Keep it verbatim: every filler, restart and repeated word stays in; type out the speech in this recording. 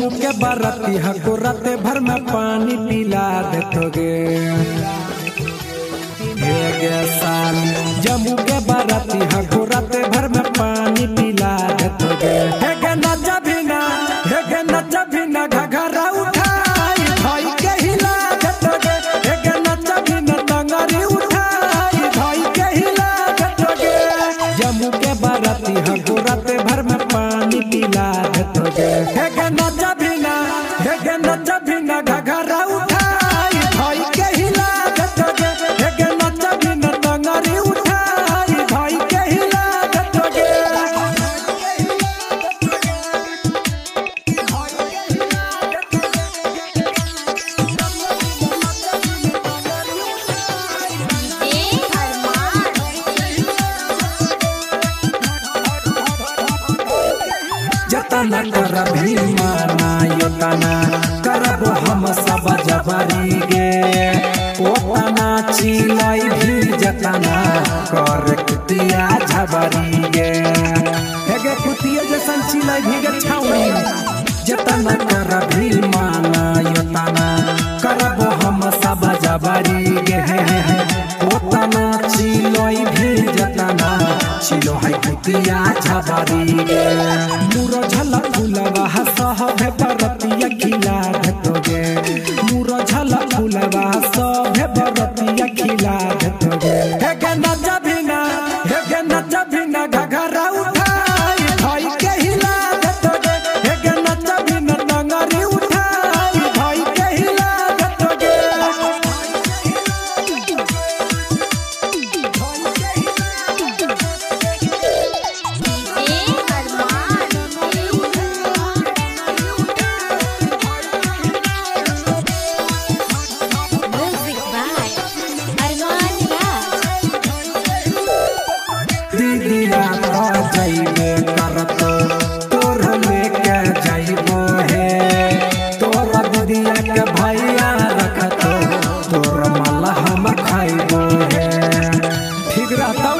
जम्मू के बाराती हको रात भर में पानी पिला देतोगे साल जम्मू के बाराती हको रात भर में पानी पिला देतोगे हेगे नचा भी ना हेगे नचा भी ना घघरा उठाई भाई के हिला देतोगे हेगे नचा भी ना टंगरी उठाई भाई के हिला देतोगे जम्मू के बाराती हको रात भर में पानी पिला देतोगे हेगे नचा भी ना हेगे नचा भी ना घघरा उठाई भाई के हिला देतोगे हेगे नचा भी ना टंगरी उठाई भाई के हिला देतोगे जतना कर भी माना योतना करब हम सब जबरी गे ओतना चिलाई भी जतना कर कुतिया झबरी गे हेगे कुतिया जैसन चिलाई भी गे छाउनी जतना कर भी माना योतना करब हम सब जबरी गे ओतना चिलाई भी जतना चिलो है कुतिया झबरी गे मुरो झला फुलवा सहभे बरतिया खिला देतोगे मुरो झला फुलवा सहभे बरतिया खिला देतोगे हेगे नचा भी ना हेगे नचा भी ना घघरा उठाई भाई के हिला देतोगे हेगे नचा भी ना टंगरी उठाई भाई के हिला देतोगे दीदिया तो जाइबे करतो तोर लेके जाइबो हे तोर दीदिया के भैया रखतो तोर माला हम खाइबो हे ठीक रहता